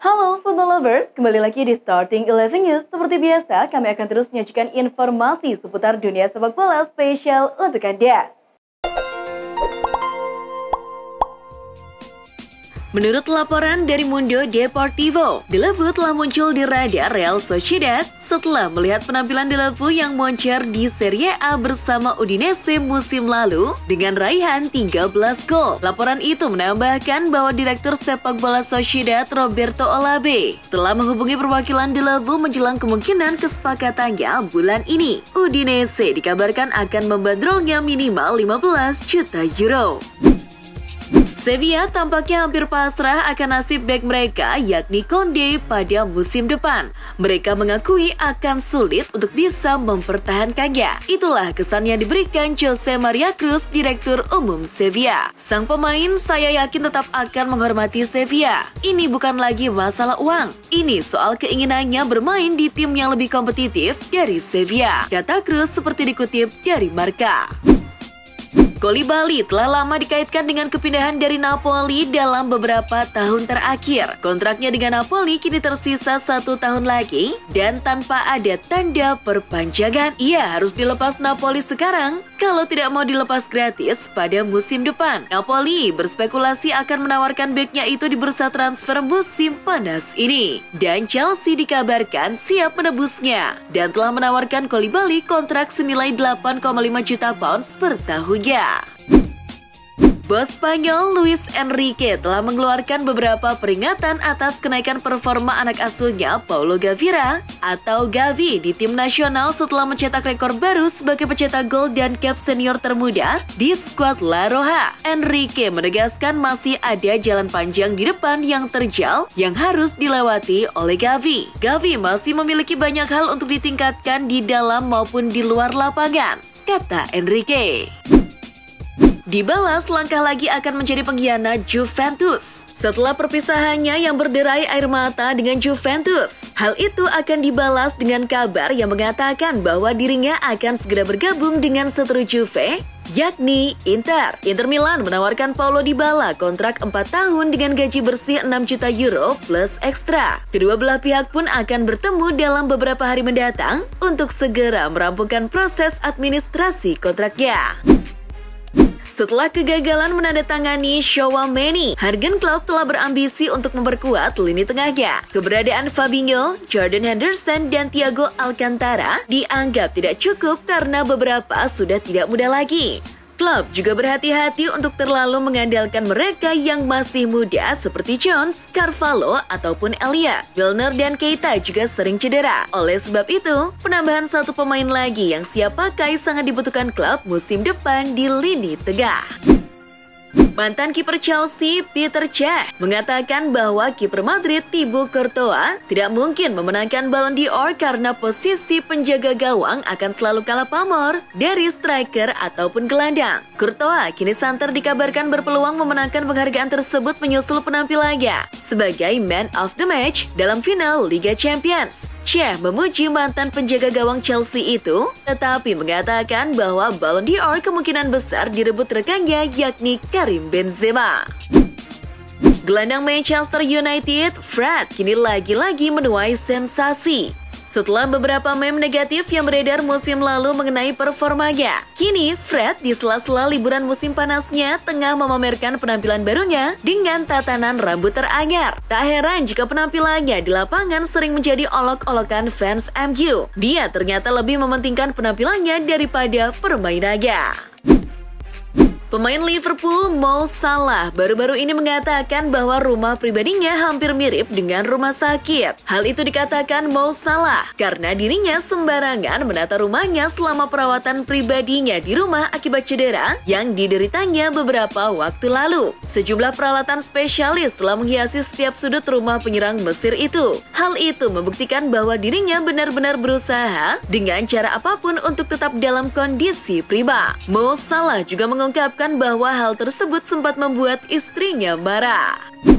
Halo football lovers, kembali lagi di Starting 11 News. Seperti biasa, kami akan terus menyajikan informasi seputar dunia sepak bola spesial untuk Anda. Menurut laporan dari Mundo Deportivo, Deulofeu telah muncul di radar Real Sociedad setelah melihat penampilan Deulofeu yang moncer di Serie A bersama Udinese musim lalu dengan raihan 13 gol. Laporan itu menambahkan bahwa Direktur Sepak Bola Sociedad Roberto Olabe telah menghubungi perwakilan Deulofeu menjelang kemungkinan kesepakatannya bulan ini. Udinese dikabarkan akan membandrolnya minimal 15 juta euro. Sevilla tampaknya hampir pasrah akan nasib bek mereka yakni Konde pada musim depan. Mereka mengakui akan sulit untuk bisa mempertahankannya. Itulah kesan yang diberikan Jose Maria Cruz, Direktur Umum Sevilla. Sang pemain saya yakin tetap akan menghormati Sevilla. Ini bukan lagi masalah uang. Ini soal keinginannya bermain di tim yang lebih kompetitif dari Sevilla, kata Cruz seperti dikutip dari Marca. Koulibaly telah lama dikaitkan dengan kepindahan dari Napoli dalam beberapa tahun terakhir. Kontraknya dengan Napoli kini tersisa 1 tahun lagi dan tanpa ada tanda perpanjangan. Ia harus dilepas Napoli sekarang kalau tidak mau dilepas gratis pada musim depan. Napoli berspekulasi akan menawarkan beknya itu di bursa transfer musim panas ini. Dan Chelsea dikabarkan siap menebusnya dan telah menawarkan Koulibaly kontrak senilai 8,5 juta pounds per tahunnya. Bos Spanyol Luis Enrique telah mengeluarkan beberapa peringatan atas kenaikan performa anak asuhnya Paulo Gavira atau Gavi di tim nasional setelah mencetak rekor baru sebagai pencetak gol dan cap senior termuda di skuad La Roja. Enrique menegaskan masih ada jalan panjang di depan yang terjal yang harus dilewati oleh Gavi. Gavi masih memiliki banyak hal untuk ditingkatkan di dalam maupun di luar lapangan, kata Enrique. Dibalas, langkah lagi akan menjadi pengkhianat Juventus setelah perpisahannya yang berderai air mata dengan Juventus. Hal itu akan dibalas dengan kabar yang mengatakan bahwa dirinya akan segera bergabung dengan seteru Juve, yakni Inter. Inter Milan menawarkan Paulo Dybala kontrak 4 tahun dengan gaji bersih 6 juta euro plus ekstra. Kedua belah pihak pun akan bertemu dalam beberapa hari mendatang untuk segera merampungkan proses administrasi kontraknya. Setelah kegagalan menandatangani Tchouaméni, Jurgen Klopp telah berambisi untuk memperkuat lini tengahnya. Keberadaan Fabinho, Jordan Henderson, dan Thiago Alcantara dianggap tidak cukup karena beberapa sudah tidak muda lagi. Klopp juga berhati-hati untuk terlalu mengandalkan mereka yang masih muda seperti Jones, Carvalho, ataupun Elliott. Milner dan Keita juga sering cedera. Oleh sebab itu, penambahan satu pemain lagi yang siap pakai sangat dibutuhkan Klopp musim depan di lini tengah. Mantan kiper Chelsea, Peter Cech, mengatakan bahwa kiper Madrid, Thibaut Courtois, tidak mungkin memenangkan Ballon d'Or karena posisi penjaga gawang akan selalu kalah pamor dari striker ataupun gelandang. Courtois kini santer dikabarkan berpeluang memenangkan penghargaan tersebut menyusul penampilannya sebagai Man of the Match dalam final Liga Champions. Cech memuji mantan penjaga gawang Chelsea itu, tetapi mengatakan bahwa Ballon d'Or kemungkinan besar direbut rekannya yakni Karim Benzema. Gelandang Manchester United, Fred, kini lagi-lagi menuai sensasi. Setelah beberapa meme negatif yang beredar musim lalu mengenai performanya, kini Fred di sela-sela liburan musim panasnya tengah memamerkan penampilan barunya dengan tatanan rambut teranyar. Tak heran jika penampilannya di lapangan sering menjadi olok-olokan fans MU. Dia ternyata lebih mementingkan penampilannya daripada permainannya. Pemain Liverpool Mo Salah baru-baru ini mengatakan bahwa rumah pribadinya hampir mirip dengan rumah sakit. Hal itu dikatakan Mo Salah karena dirinya sembarangan menata rumahnya selama perawatan pribadinya di rumah akibat cedera yang dideritanya beberapa waktu lalu. Sejumlah peralatan spesialis telah menghiasi setiap sudut rumah penyerang Mesir itu. Hal itu membuktikan bahwa dirinya benar-benar berusaha dengan cara apapun untuk tetap dalam kondisi prima. Mo Salah juga mengungkapkan bahwa hal tersebut sempat membuat istrinya marah.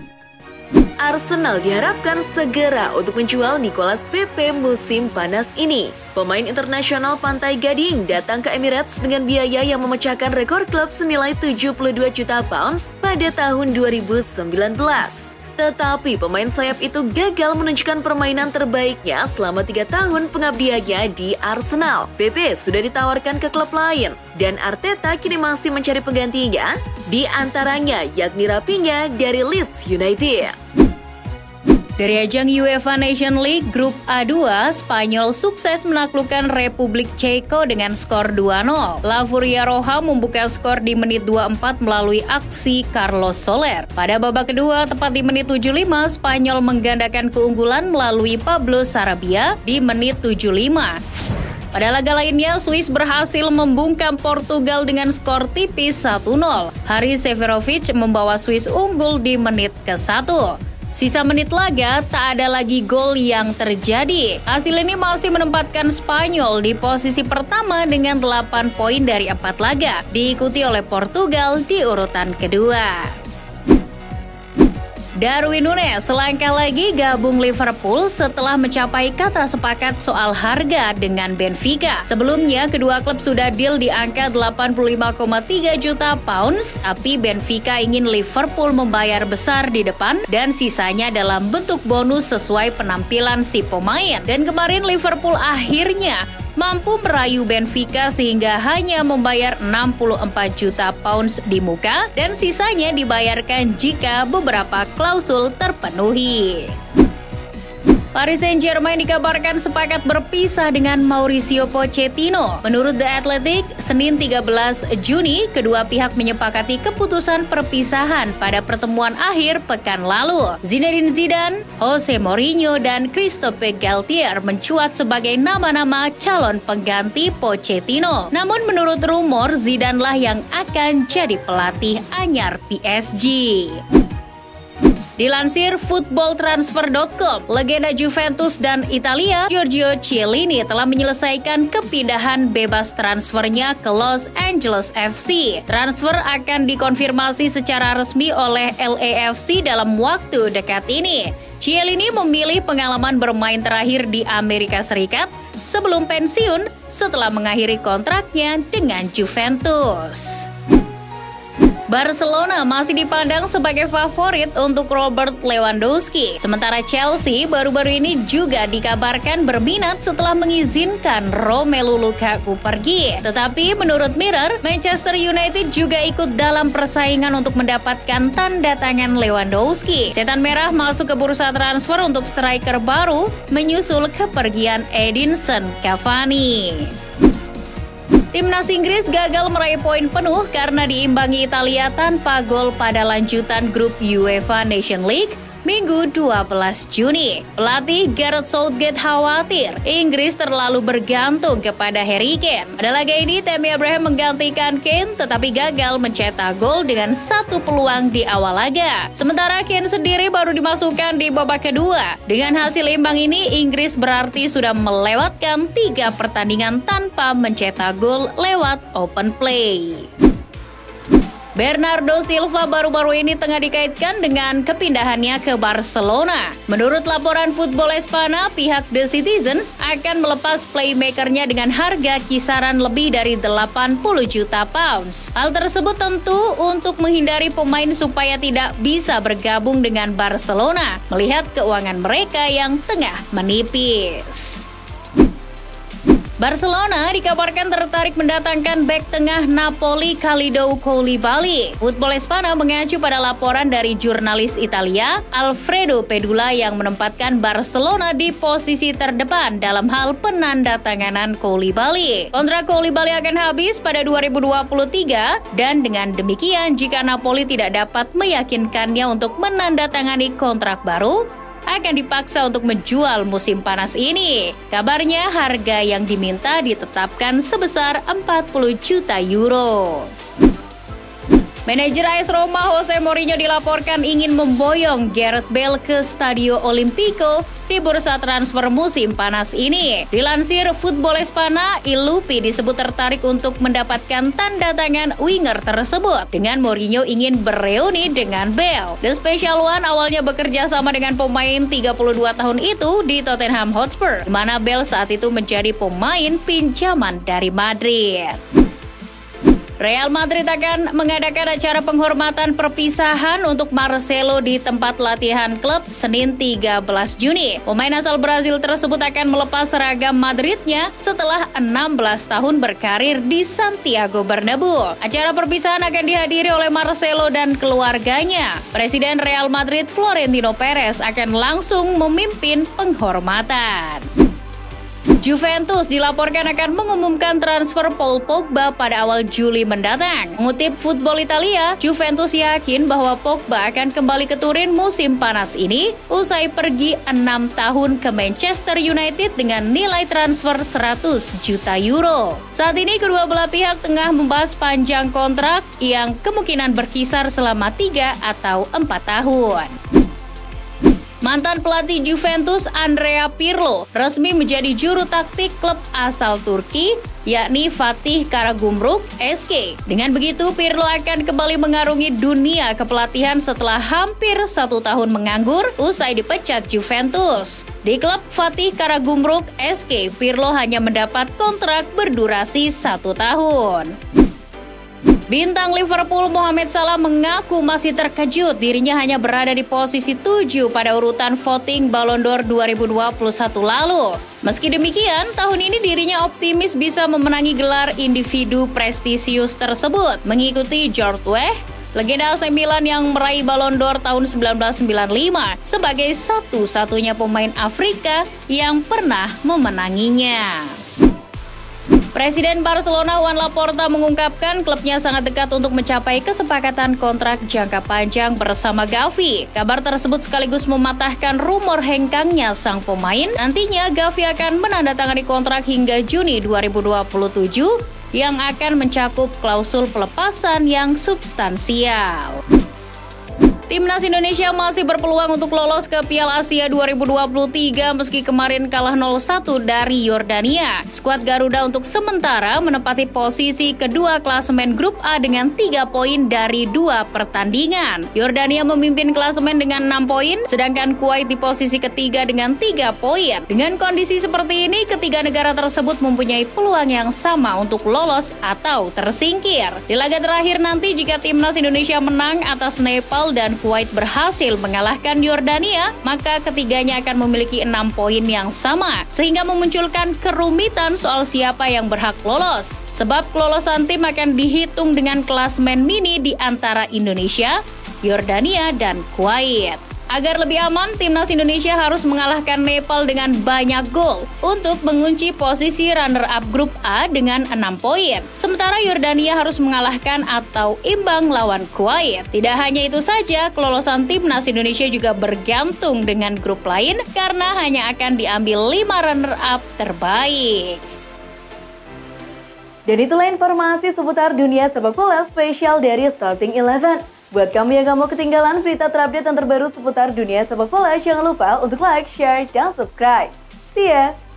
Arsenal diharapkan segera untuk menjual Nicolas Pepe musim panas ini. Pemain internasional Pantai Gading datang ke Emirates dengan biaya yang memecahkan rekor klub senilai 72 juta pounds pada tahun 2019. Tetapi pemain sayap itu gagal menunjukkan permainan terbaiknya selama 3 tahun pengabdiannya di Arsenal. Pepe sudah ditawarkan ke klub lain dan Arteta kini masih mencari penggantinya, di antaranya yakni Raphinha dari Leeds United. Dari ajang UEFA Nation League Grup A2, Spanyol sukses menaklukkan Republik Ceko dengan skor 2-0. La Furia Roja membuka skor di menit 24 melalui aksi Carlos Soler. Pada babak kedua, tepat di menit 75, Spanyol menggandakan keunggulan melalui Pablo Sarabia di menit 75. Pada laga lainnya, Swiss berhasil membungkam Portugal dengan skor tipis 1-0. Haris Seferovic membawa Swiss unggul di menit ke-1. Sisa menit laga, tak ada lagi gol yang terjadi. Hasil ini masih menempatkan Spanyol di posisi pertama dengan 8 poin dari 4 laga, diikuti oleh Portugal di urutan kedua. Darwin Núñez selangkah lagi gabung Liverpool setelah mencapai kata sepakat soal harga dengan Benfica. Sebelumnya, kedua klub sudah deal di angka 85,3 juta pounds, tapi Benfica ingin Liverpool membayar besar di depan dan sisanya dalam bentuk bonus sesuai penampilan si pemain. Dan kemarin Liverpool akhirnya mampu merayu Benfica sehingga hanya membayar 64 juta pounds di muka dan sisanya dibayarkan jika beberapa klausul terpenuhi. Paris Saint-Germain dikabarkan sepakat berpisah dengan Mauricio Pochettino. Menurut The Athletic, Senin 13 Juni, kedua pihak menyepakati keputusan perpisahan pada pertemuan akhir pekan lalu. Zinedine Zidane, Jose Mourinho, dan Christophe Galtier mencuat sebagai nama-nama calon pengganti Pochettino. Namun menurut rumor, Zidane lah yang akan jadi pelatih anyar PSG. Dilansir footballtransfer.com, legenda Juventus dan Italia Giorgio Chiellini telah menyelesaikan kepindahan bebas transfernya ke Los Angeles FC. Transfer akan dikonfirmasi secara resmi oleh LAFC dalam waktu dekat ini. Chiellini memilih pengalaman bermain terakhir di Amerika Serikat sebelum pensiun setelah mengakhiri kontraknya dengan Juventus. Barcelona masih dipandang sebagai favorit untuk Robert Lewandowski. Sementara Chelsea baru-baru ini juga dikabarkan berminat setelah mengizinkan Romelu Lukaku pergi. Tetapi menurut Mirror, Manchester United juga ikut dalam persaingan untuk mendapatkan tanda tangan Lewandowski. Setan Merah masuk ke bursa transfer untuk striker baru menyusul kepergian Edinson Cavani. Timnas Inggris gagal meraih poin penuh karena diimbangi Italia tanpa gol pada lanjutan grup UEFA Nation League Minggu 12 Juni. Pelatih Gareth Southgate khawatir Inggris terlalu bergantung kepada Harry Kane. Pada laga ini, Tammy Abraham menggantikan Kane tetapi gagal mencetak gol dengan 1 peluang di awal laga. Sementara Kane sendiri baru dimasukkan di babak kedua. Dengan hasil imbang ini, Inggris berarti sudah melewatkan 3 pertandingan tanpa mencetak gol lewat open play. Bernardo Silva baru-baru ini tengah dikaitkan dengan kepindahannya ke Barcelona. Menurut laporan Football Espana, pihak The Citizens akan melepas playmakernya dengan harga kisaran lebih dari 80 juta pounds. Hal tersebut tentu untuk menghindari pemain supaya tidak bisa bergabung dengan Barcelona, melihat keuangan mereka yang tengah menipis. Barcelona dikabarkan tertarik mendatangkan bek tengah Napoli Kalidou Koulibaly. Football Espana mengacu pada laporan dari jurnalis Italia Alfredo Pedula yang menempatkan Barcelona di posisi terdepan dalam hal penandatanganan Koulibaly. Kontrak Koulibaly akan habis pada 2023 dan dengan demikian jika Napoli tidak dapat meyakinkannya untuk menandatangani kontrak baru, akan dipaksa untuk menjual musim panas ini. Kabarnya harga yang diminta ditetapkan sebesar 40 juta euro. Manajer AS Roma Jose Mourinho dilaporkan ingin memboyong Gareth Bale ke Stadio Olimpico di bursa transfer musim panas ini. Dilansir Football Espana, Il Lupi disebut tertarik untuk mendapatkan tanda tangan winger tersebut. Dengan Mourinho ingin bereuni dengan Bale. The Special One awalnya bekerja sama dengan pemain 32 tahun itu di Tottenham Hotspur, di mana Bale saat itu menjadi pemain pinjaman dari Madrid. Real Madrid akan mengadakan acara penghormatan perpisahan untuk Marcelo di tempat latihan klub Senin 13 Juni. Pemain asal Brazil tersebut akan melepas seragam Madridnya setelah 16 tahun berkarir di Santiago Bernabeu. Acara perpisahan akan dihadiri oleh Marcelo dan keluarganya. Presiden Real Madrid Florentino Perez akan langsung memimpin penghormatan. Juventus dilaporkan akan mengumumkan transfer Paul Pogba pada awal Juli mendatang. Mengutip Football Italia, Juventus yakin bahwa Pogba akan kembali ke Turin musim panas ini usai pergi 6 tahun ke Manchester United dengan nilai transfer 100 juta euro. Saat ini kedua belah pihak tengah membahas panjang kontrak yang kemungkinan berkisar selama 3 atau 4 tahun. Mantan pelatih Juventus Andrea Pirlo resmi menjadi juru taktik klub asal Turki, yakni Fatih Karagümrük SK. Dengan begitu, Pirlo akan kembali mengarungi dunia kepelatihan setelah hampir 1 tahun menganggur usai dipecat Juventus. Di klub Fatih Karagümrük SK, Pirlo hanya mendapat kontrak berdurasi 1 tahun. Bintang Liverpool Mohamed Salah mengaku masih terkejut dirinya hanya berada di posisi 7 pada urutan voting Ballon d'Or 2021 lalu. Meski demikian, tahun ini dirinya optimis bisa memenangi gelar individu prestisius tersebut, mengikuti George Weah, legenda AC Milan yang meraih Ballon d'Or tahun 1995 sebagai satu-satunya pemain Afrika yang pernah memenanginya. Presiden Barcelona Joan Laporta mengungkapkan klubnya sangat dekat untuk mencapai kesepakatan kontrak jangka panjang bersama Gavi. Kabar tersebut sekaligus mematahkan rumor hengkangnya sang pemain. Nantinya Gavi akan menandatangani kontrak hingga Juni 2027 yang akan mencakup klausul pelepasan yang substansial. Timnas Indonesia masih berpeluang untuk lolos ke Piala Asia 2023 meski kemarin kalah 0-1 dari Yordania. Skuad Garuda untuk sementara menempati posisi kedua klasemen grup A dengan 3 poin dari 2 pertandingan. Yordania memimpin klasemen dengan 6 poin, sedangkan Kuwait di posisi ketiga dengan 3 poin. Dengan kondisi seperti ini, ketiga negara tersebut mempunyai peluang yang sama untuk lolos atau tersingkir. Di laga terakhir nanti jika Timnas Indonesia menang atas Nepal dan Kuwait berhasil mengalahkan Yordania, maka ketiganya akan memiliki 6 poin yang sama, sehingga memunculkan kerumitan soal siapa yang berhak lolos. Sebab kelolosan tim akan dihitung dengan klasemen mini di antara Indonesia, Yordania, dan Kuwait. Agar lebih aman, Timnas Indonesia harus mengalahkan Nepal dengan banyak gol untuk mengunci posisi runner-up grup A dengan 6 poin. Sementara Yordania harus mengalahkan atau imbang lawan Kuwait. Tidak hanya itu saja, kelolosan Timnas Indonesia juga bergantung dengan grup lain karena hanya akan diambil 5 runner-up terbaik. Dan itulah informasi seputar dunia sepak bola spesial dari Starting 11. Buat kamu yang gak mau ketinggalan berita terupdate dan terbaru seputar dunia sepak bola, jangan lupa untuk like, share, dan subscribe. See ya!